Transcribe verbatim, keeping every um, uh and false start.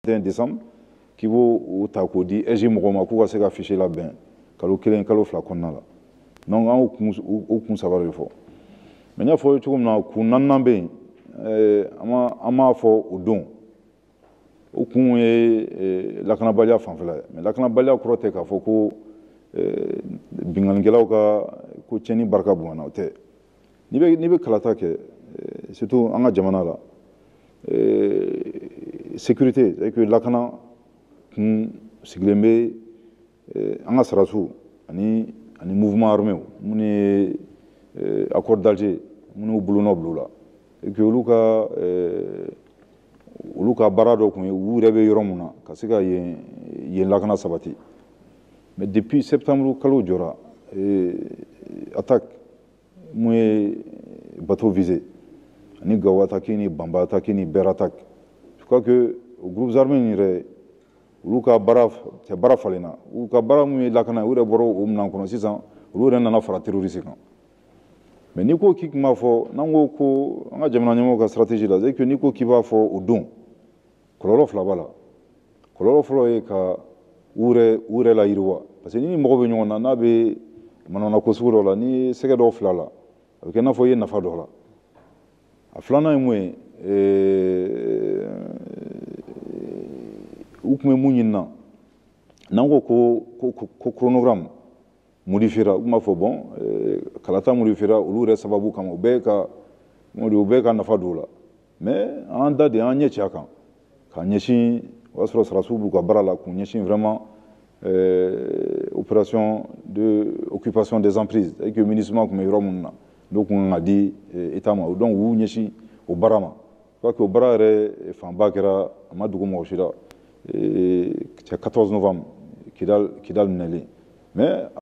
vingt et un décembre k'i b'o ta k'o di E G mɔgɔw ma k'u ka se ka fichier labɛn kalo kelen kalo fila kɔnɔna la donc an y'o kun saba de fɔ mais n y'a fɔ cogo min na kun naaninan bɛ yen an m'a fɔ o don o kun ye lakanabaliya fanfɛla ye mais lakanabaliya kɔrɔ tɛ k'a fɔ ko bingannikɛlaw ka ko tiɲɛni barika bonyana o tɛ n'i bɛ n'i bɛ kalata kɛ surtout an ka jamana la sécurité c'est que lakana kun sigilen bɛ an ka sarasu ani ani mouvement armé minnu ye accord d'Alger minnu bolonɔ bila o la et que olu ka olu ka baara dɔ kun ye u yɛrɛ bɛ yɔrɔ min na ka se ka yen yen lakana sabati mais depuis septembre kalo jɔra attaque mun ye bateau visé ani Gawo attaque ni Bamba attaque ni Bɛr attaque je crois que groupes armés in yɛrɛ olu ka baara cɛ baara falenna u ka baara mun ye lakana u yɛrɛ bɔra o minɛn kɔnɔ sisan olu yɛrɛ nana fara terroriste kan mais n'i ko k'i tun b'a fɔ n'an ko ko an ka jamana ɲɛmɔgɔw ka stratégie la c'est que n'i ko k'i b'a fɔ o don kɔlɔlɔ fila b'a la kɔlɔlɔ fɔlɔ ye ka u yɛrɛ u yɛrɛ layiriwa parce que ni mɔgɔ bɛ ɲɔgɔn na n'a bɛ manamana ko sugu dɔ la ni ye sɛgɛ dɔw fila la a bɛ kɛ i n'a fɔ i ye nafa dɔ la a filanan ye mun ye u tun bɛ mun ɲini na n'an ko ko ko chronogramme modifiera u tun b'a fɔ bon kalata modifiera olu yɛrɛ sababu kama u bɛɛ ka u bɛɛ ka nafa don o la mais an da de an ɲɛ ci a kan ka ɲɛsin o y'a sɔrɔ sarasiw b'u ka baara la k'u ɲɛsin vraiment opération de occupation des emprises c'est que MINUSMA tun bɛ yɔrɔ minnu na n'o tun kan ka di État ma donc u y'u ɲɛsin o baara ma je crois que o baara yɛrɛ fanba kɛra a ma dogo mɔgɔ si la c'est quatorze novembre Kidal Kidal minɛlen mais